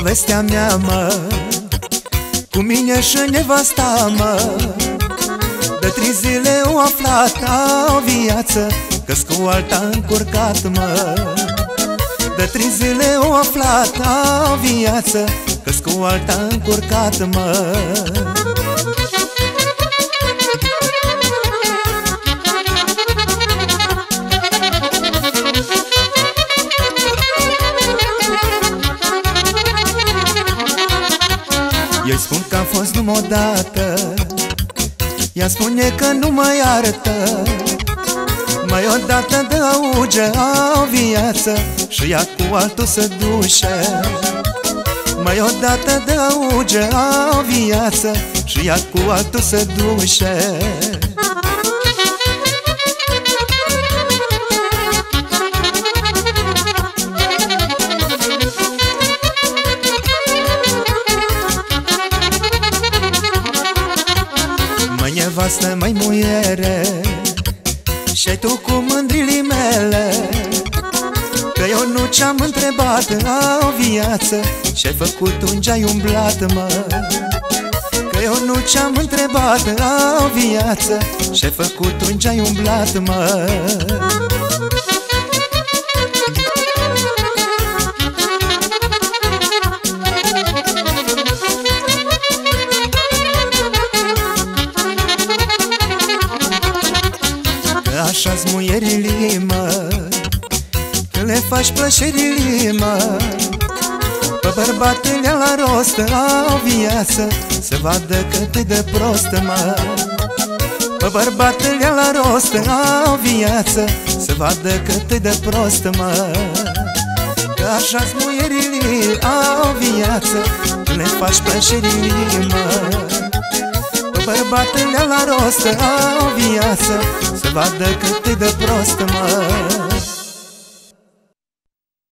povestea mea, mă, cu mine și nevasta, mă. De 3 zile o aflat o viață, că-s cu alta încurcat, mă. De 3 zile o aflat o viață, că-s cu alta încurcat, mă. Eu-i spun că am fost numai odată, ea spune că nu mă iartă. Mai odată de auge o viață și ea cu altul se duce. Mai odată de auge o viață și ea cu altul se duce. Nevastă, mai muiere, și-ai tu cu mândrilii mele, că eu nu ce-am întrebat o viață, și-ai făcut un ce-ai umblat, mă. Că eu nu ce-am întrebat o viață, și-ai făcut un ce-ai umblat, mă. Așa-s muierii, mă, că le faci plăcerii, mă. Pe bărbat îl ia la rost o viață, să vadă cât-i de prost, mă. Pe bărbat îl ia la rost o viață, să vadă cât-i de prost, mă. Că așa-s muierii o viață, le faci plăcerii, mă. Bărbat îl ia la rost o viață, să vadă cât-i de prost, mă.